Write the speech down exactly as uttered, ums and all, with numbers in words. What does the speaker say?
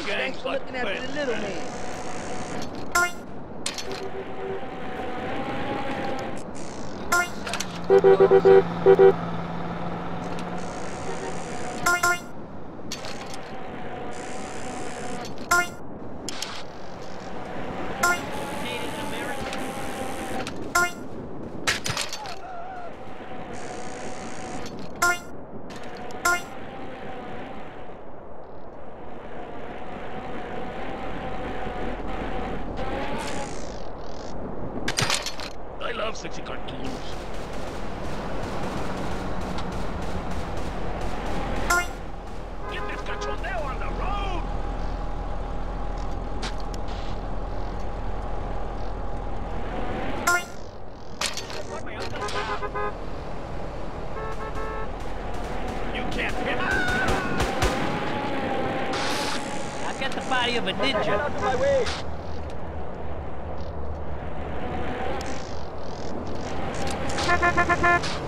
Thanks for looking after the little man. I love sexy cartoons. Get this cachondeo on the road! You can't hit me! I've got the body of a ninja. Get out of my way! Ha ha ha ha!